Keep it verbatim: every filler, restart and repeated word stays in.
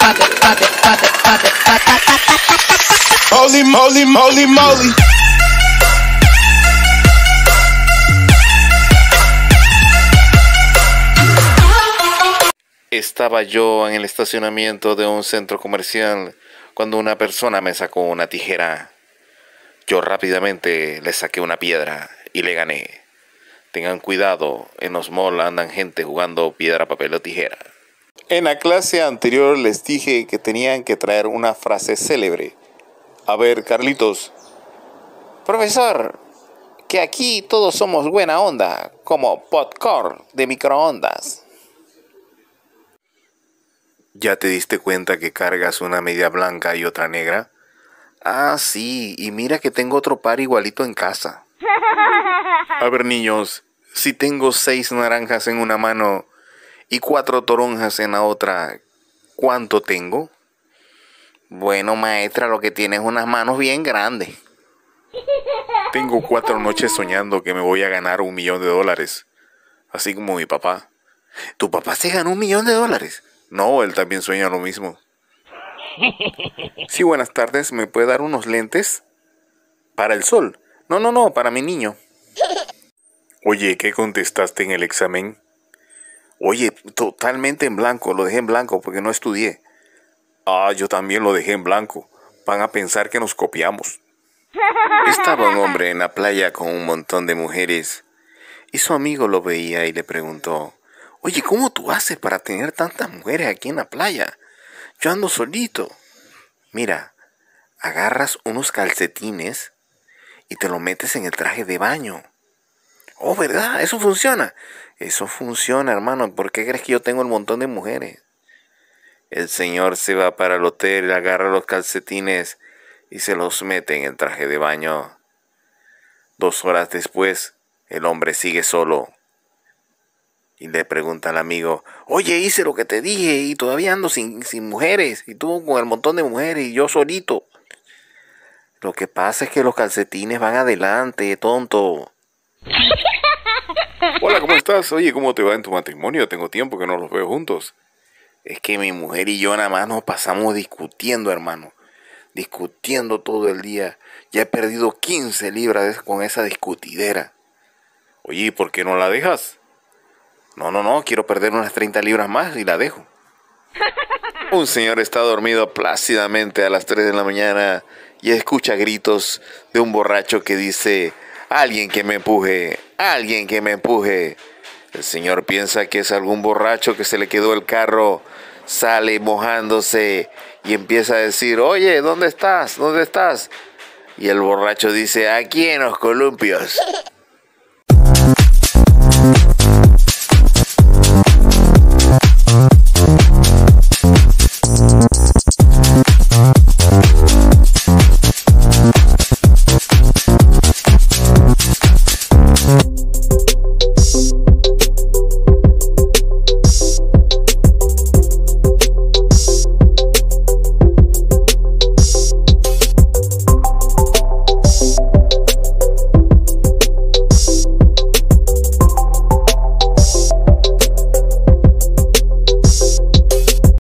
Holy moly, moly, moly. Estaba yo en el estacionamiento de un centro comercial cuando una persona me sacó una tijera. Yo rápidamente le saqué una piedra y le gané. Tengan cuidado, en los malls andan gente jugando piedra, papel o tijera. En la clase anterior les dije que tenían que traer una frase célebre. A ver, Carlitos. Profesor, que aquí todos somos buena onda, como popcorn de microondas. ¿Ya te diste cuenta que cargas una media blanca y otra negra? Ah, sí, y mira que tengo otro par igualito en casa. A ver, niños, si tengo seis naranjas en una mano y cuatro toronjas en la otra, ¿cuánto tengo? Bueno, maestra, lo que tiene es unas manos bien grandes. Tengo cuatro noches soñando que me voy a ganar un millón de dólares, así como mi papá. ¿Tu papá se ganó un millón de dólares? No, él también sueña lo mismo. Sí, buenas tardes, ¿me puede dar unos lentes? ¿Para el sol? No, no, no, para mi niño. Oye, ¿qué contestaste en el examen? Oye, totalmente en blanco, lo dejé en blanco porque no estudié. Ah, yo también lo dejé en blanco. Van a pensar que nos copiamos. Estaba un hombre en la playa con un montón de mujeres y su amigo lo veía y le preguntó: Oye, ¿cómo tú haces para tener tantas mujeres aquí en la playa? Yo ando solito. Mira, agarras unos calcetines y te lo metes en el traje de baño. Oh, ¿verdad? ¿Eso funciona? Eso funciona, hermano. ¿Por qué crees que yo tengo un montón de mujeres? El señor se va para el hotel, agarra los calcetines y se los mete en el traje de baño. Dos horas después, el hombre sigue solo. Y le pregunta al amigo: Oye, hice lo que te dije y todavía ando sin, sin mujeres. Y tú con el montón de mujeres y yo solito. Lo que pasa es que los calcetines van adelante, tonto. Hola, ¿cómo estás? Oye, ¿cómo te va en tu matrimonio? Tengo tiempo que no los veo juntos. Es que mi mujer y yo nada más nos pasamos discutiendo, hermano. Discutiendo todo el día. Ya he perdido quince libras con esa discutidera. Oye, ¿y por qué no la dejas? No, no, no, quiero perder unas treinta libras más y la dejo. Un señor está dormido plácidamente a las tres de la mañana y escucha gritos de un borracho que dice: Alguien que me empuje, alguien que me empuje. El señor piensa que es algún borracho que se le quedó el carro, sale mojándose y empieza a decir: Oye, ¿dónde estás? ¿Dónde estás? Y el borracho dice: Aquí en los columpios.